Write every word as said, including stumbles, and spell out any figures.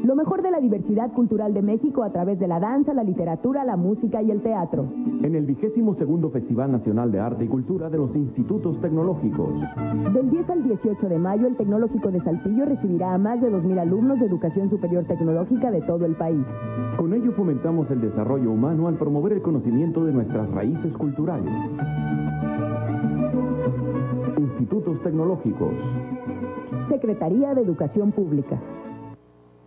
Lo mejor de la diversidad cultural de México a través de la danza, la literatura, la música y el teatro. En el vigésimo segundo Festival Nacional de Arte y Cultura de los Institutos Tecnológicos. Del diez al dieciocho de mayo, el Tecnológico de Saltillo recibirá a más de dos mil alumnos de educación superior tecnológica de todo el país. Con ello fomentamos el desarrollo humano al promover el conocimiento de nuestras raíces culturales. Institutos Tecnológicos. Secretaría de Educación Pública.